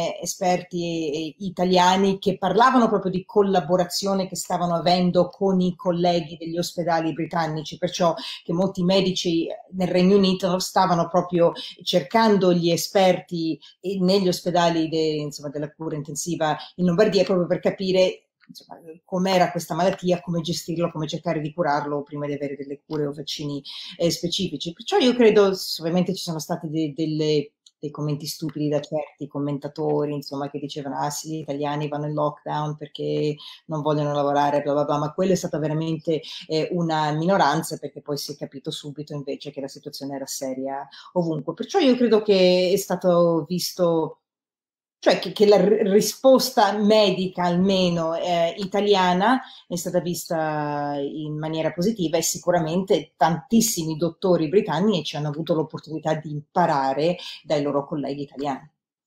esperti italiani che parlavano proprio di collaborazione che stavano avendo con i colleghi degli ospedali britannici, perciò che molti medici nel Regno Unito stavano proprio cercando gli esperti negli ospedali insomma, della cura intensiva in Lombardia, proprio per capire com'era questa malattia, come gestirlo, come cercare di curarlo prima di avere delle cure o vaccini specifici. Perciò io credo, ovviamente ci sono stati dei commenti stupidi da certi commentatori, insomma, che dicevano sì, gli italiani vanno in lockdown perché non vogliono lavorare, bla bla bla, ma quella è stata veramente una minoranza, perché poi si è capito subito invece che la situazione era seria ovunque. Perciò io credo che è stato visto, cioè che la risposta medica almeno italiana è stata vista in maniera positiva, e sicuramente tantissimi dottori britannici hanno avuto l'opportunità di imparare dai loro colleghi italiani.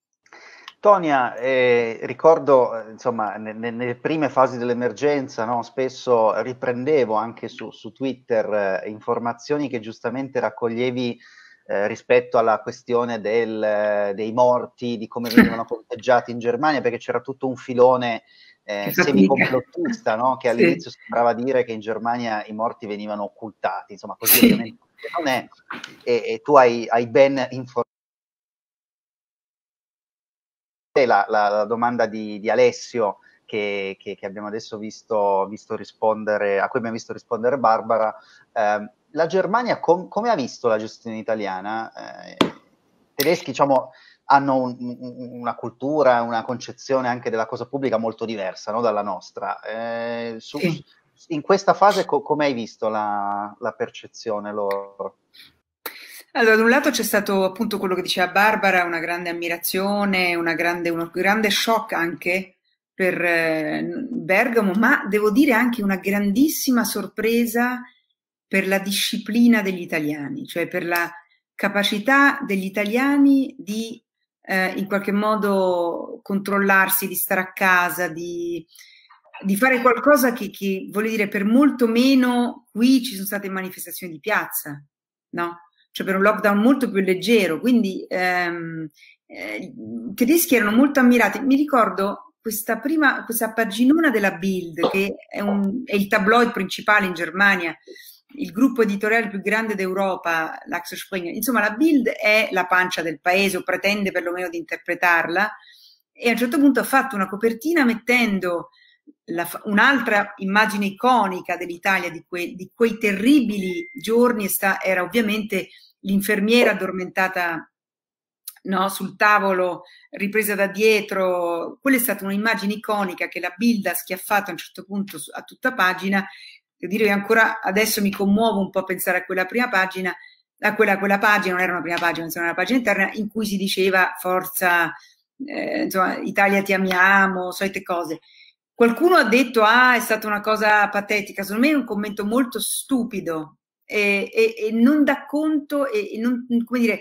Tonia, ricordo, insomma, nelle prime fasi dell'emergenza, no, spesso riprendevo anche su Twitter informazioni che giustamente raccoglievi rispetto alla questione dei morti, di come venivano conteggiati in Germania, perché c'era tutto un filone semicomplottista, no? Che all'inizio sembrava dire che in Germania i morti venivano occultati, insomma, così ovviamente non è, e tu hai ben informato. La domanda di Alessio che abbiamo adesso visto rispondere, a cui abbiamo visto rispondere Barbara, la Germania come ha visto la gestione italiana? I tedeschi, diciamo, hanno una cultura, una concezione anche della cosa pubblica molto diversa, no, dalla nostra. In questa fase come hai visto la percezione loro? Allora, da un lato c'è stato appunto quello che diceva Barbara, una grande ammirazione, uno grande shock anche per Bergamo, ma devo dire anche una grandissima sorpresa per la disciplina degli italiani, cioè per la capacità degli italiani di in qualche modo controllarsi, di stare a casa, di fare qualcosa che voglio dire, per molto meno qui ci sono state manifestazioni di piazza, no? Cioè per un lockdown molto più leggero, quindi i tedeschi erano molto ammirati. Mi ricordo questa paginona della Bild, che è il tabloid principale in Germania, il gruppo editoriale più grande d'Europa, l'Axel Springer. Insomma, la Bild è la pancia del paese, o pretende perlomeno di interpretarla, e a un certo punto ha fatto una copertina mettendo un'altra immagine iconica dell'Italia di quei terribili giorni, era ovviamente l'infermiera addormentata, no, sul tavolo, ripresa da dietro. Quella è stata un'immagine iconica che la Bild ha schiaffato a un certo punto a tutta pagina. Devo dire che ancora adesso mi commuovo un po' a pensare a quella prima pagina, quella pagina, non era una prima pagina, insomma, una pagina interna in cui si diceva forza, insomma, Italia ti amiamo, solite cose. Qualcuno ha detto, è stata una cosa patetica, secondo me è un commento molto stupido e non dà conto, e non, come dire,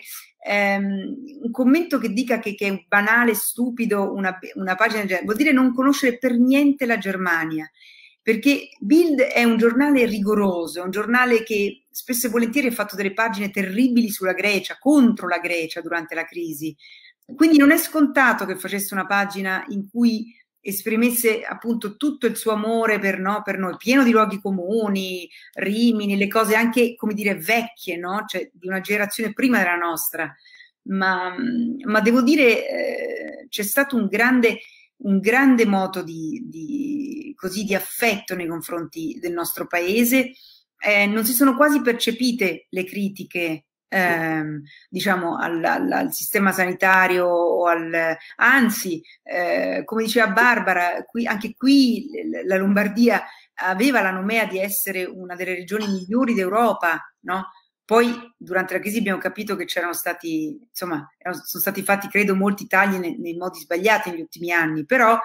un commento che dica che è banale, stupido, una pagina del genere, vuol dire non conoscere per niente la Germania, perché Bild è un giornale rigoroso, è un giornale che spesso e volentieri ha fatto delle pagine terribili sulla Grecia, contro la Grecia durante la crisi, quindi non è scontato che facesse una pagina in cui esprimesse appunto tutto il suo amore per, no, per noi, pieno di luoghi comuni, Rimini, le cose anche, come dire, vecchie, no? Cioè di una generazione prima della nostra. Ma devo dire, c'è stato un grande moto così, di affetto nei confronti del nostro paese. Non si sono quasi percepite le critiche diciamo al sistema sanitario anzi, come diceva Barbara, anche qui la Lombardia aveva la nomea di essere una delle regioni migliori d'Europa, no? Poi durante la crisi abbiamo capito che c'erano stati, insomma, sono stati fatti, credo, molti tagli nei modi sbagliati negli ultimi anni, però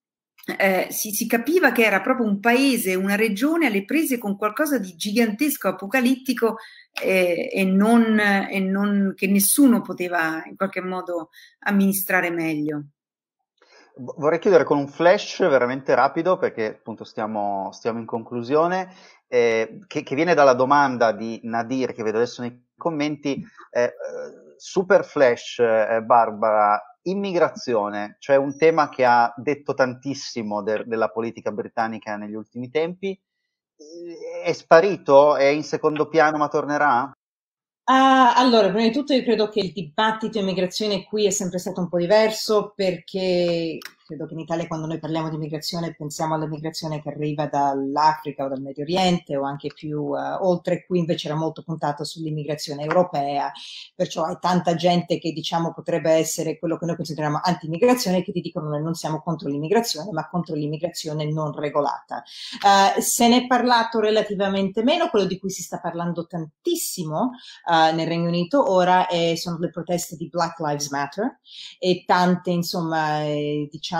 si capiva che era proprio un paese, una regione alle prese con qualcosa di gigantesco, apocalittico e non che nessuno poteva in qualche modo amministrare meglio. Vorrei chiudere con un flash veramente rapido, perché appunto stiamo in conclusione, che viene dalla domanda di Nadir, che vedo adesso nei commenti. Super flash, Barbara, immigrazione, cioè un tema che ha detto tantissimo della politica britannica negli ultimi tempi. È sparito? È in secondo piano, ma tornerà? Allora, prima di tutto io credo che il dibattito immigrazione qui è sempre stato un po' diverso, perché credo che in Italia, quando noi parliamo di immigrazione, pensiamo all'immigrazione che arriva dall'Africa o dal Medio Oriente o anche più oltre. Qui invece era molto puntato sull'immigrazione europea, perciò hai tanta gente che, diciamo, potrebbe essere quello che noi consideriamo anti-immigrazione, che ti dicono: noi non siamo contro l'immigrazione, ma contro l'immigrazione non regolata. Se ne è parlato relativamente meno. Quello di cui si sta parlando tantissimo nel Regno Unito ora sono le proteste di Black Lives Matter e tante, insomma, diciamo,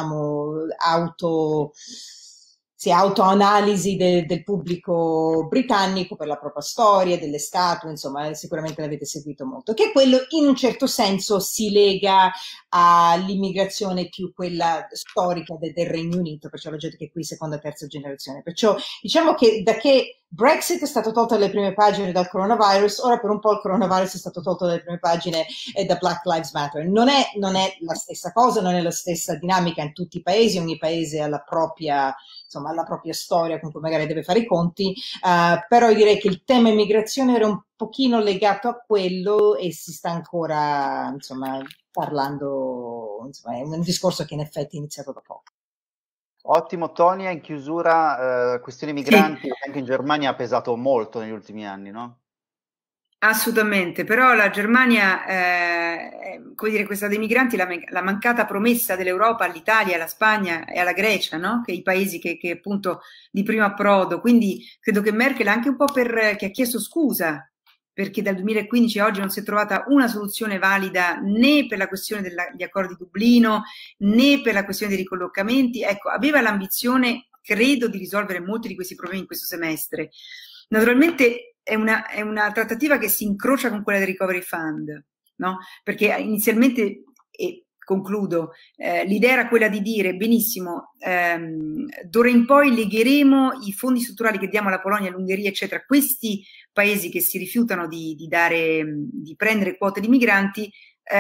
autoanalisi del pubblico britannico per la propria storia, delle statue, insomma, sicuramente l'avete seguito molto, che quello in un certo senso si lega all'immigrazione più quella storica del Regno Unito, perciò la gente che è qui seconda, terza generazione. Perciò diciamo che da che Brexit è stato tolto dalle prime pagine dal coronavirus, ora per un po' il coronavirus è stato tolto dalle prime pagine da Black Lives Matter. Non è la stessa cosa, non è la stessa dinamica in tutti i paesi, ogni paese ha la propria, insomma, la propria storia con cui magari deve fare i conti, però io direi che il tema immigrazione era un pochino legato a quello e si sta ancora, insomma, parlando, insomma, è un discorso che in effetti è iniziato da poco. Ottimo, Tonia, in chiusura, questione migranti, sì, anche in Germania ha pesato molto negli ultimi anni, no? Assolutamente, però la Germania, come dire, questa dei migranti, la mancata promessa dell'Europa all'Italia, alla Spagna e alla Grecia, no? Che i paesi che appunto di primo approdo, quindi credo che Merkel anche un po' che ha chiesto scusa, perché dal 2015 a oggi non si è trovata una soluzione valida né per la questione degli accordi di Dublino, né per la questione dei ricollocamenti. Ecco, aveva l'ambizione, credo, di risolvere molti di questi problemi in questo semestre. Naturalmente è una trattativa che si incrocia con quella del Recovery Fund, no? Perché inizialmente, e concludo, l'idea era quella di dire: benissimo, d'ora in poi legheremo i fondi strutturali che diamo alla Polonia, all'Ungheria, eccetera, questi paesi che si rifiutano di prendere quote di migranti,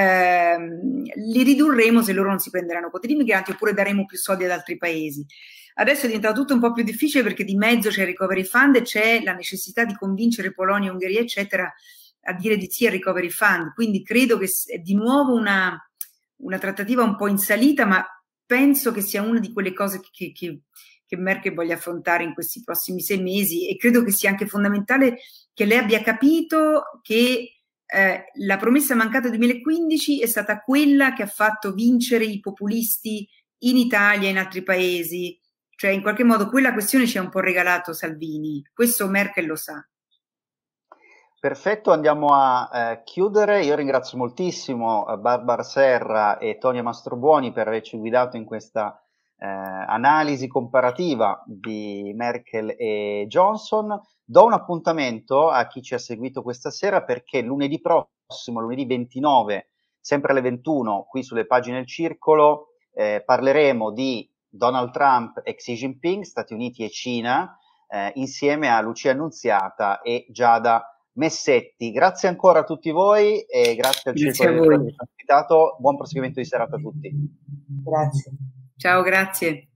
li ridurremo se loro non si prenderanno quote di migranti, oppure daremo più soldi ad altri paesi. Adesso è diventato tutto un po' più difficile, perché di mezzo c'è il Recovery Fund e c'è la necessità di convincere Polonia, Ungheria, eccetera, a dire di sì al Recovery Fund. Quindi credo che è di nuovo una trattativa un po' in salita, ma penso che sia una di quelle cose che Merkel voglia affrontare in questi prossimi 6 mesi, e credo che sia anche fondamentale che lei abbia capito che la promessa mancata del 2015 è stata quella che ha fatto vincere i populisti in Italia e in altri paesi. Cioè, in qualche modo quella questione ci ha un po' regalato Salvini, questo Merkel lo sa. Perfetto, andiamo a chiudere. Io ringrazio moltissimo Barbara Serra e Tonia Mastrobuoni per averci guidato in questa analisi comparativa di Merkel e Johnson. Do un appuntamento a chi ci ha seguito questa sera, perché lunedì prossimo, lunedì 29, sempre alle 21, qui sulle pagine del Circolo, parleremo di Donald Trump e Xi Jinping, Stati Uniti e Cina, insieme a Lucia Annunziata e Giada Messetti. Grazie ancora a tutti voi e grazie al Circolo dei Lettori che ci ha ospitato. Buon proseguimento di serata a tutti. Grazie. Ciao, grazie.